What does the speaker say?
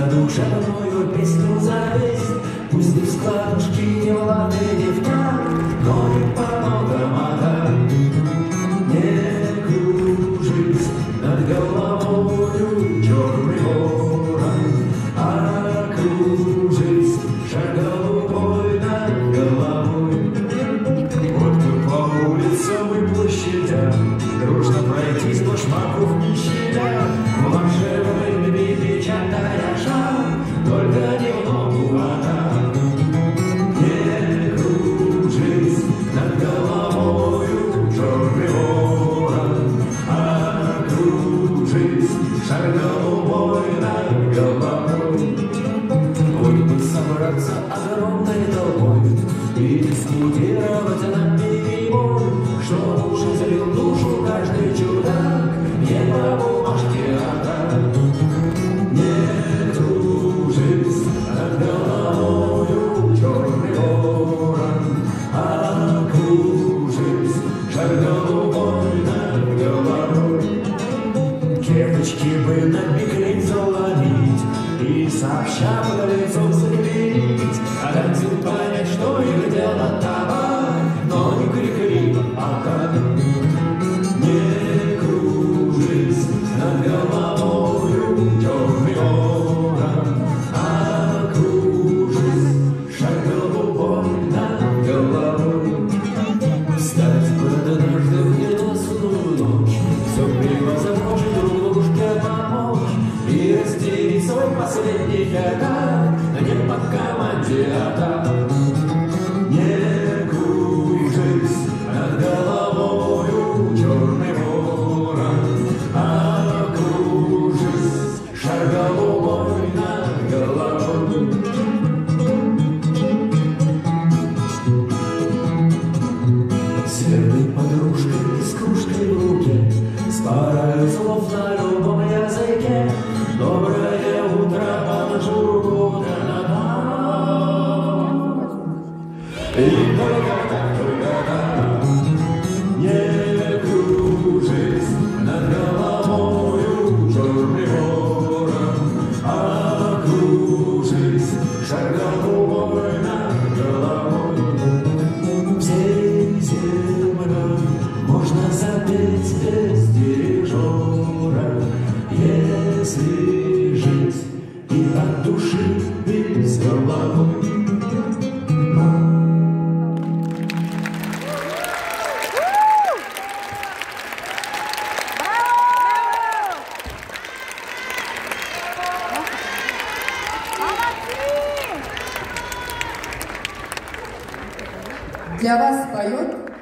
задушевную песню завесть. Пусть не складушки, не в лады, не в так, но и по нотам отдать. Не кружись над головою черный ворон, а кружись шар голубой над головой. Вот мы по улицам и площадям дружно пройтись башмаков не щадя, волшебными печатая шаг, только не в ногу, а так. Не кружись над головою черный ворон, а кружись шар голубой над головой. Вот бы собраться огромной толпой и дискутировать наперебой, что уши залил душу каждый чудак, не по бумажке, а так. Не кружись над головою черный ворон, а кружись шар голубой над головой. Кепочки бы на бикрень заломить и сообща по лицу заклеить, а дать им понять, что их дело табак, но не крикли, а так. Не кружись над головою черный ворон, а кружись шар голубой над головой. Встать под однажды в ненастную ночь, все время забросить друг дружке помочь и растереть свой последний пятак, но не по команде, а так. Не кружись над головою черный ворон, а кружись шар голубой над головой. С верной подружкой и с кружкой в руке, с парой слов на любом языке, доброе утро, бонжур, и только так, не кружись над головою черный ворон, а кружись шар голубой над головой. Всей землей можно запеть без дирижера, если жить и от души без головы. Для вас поет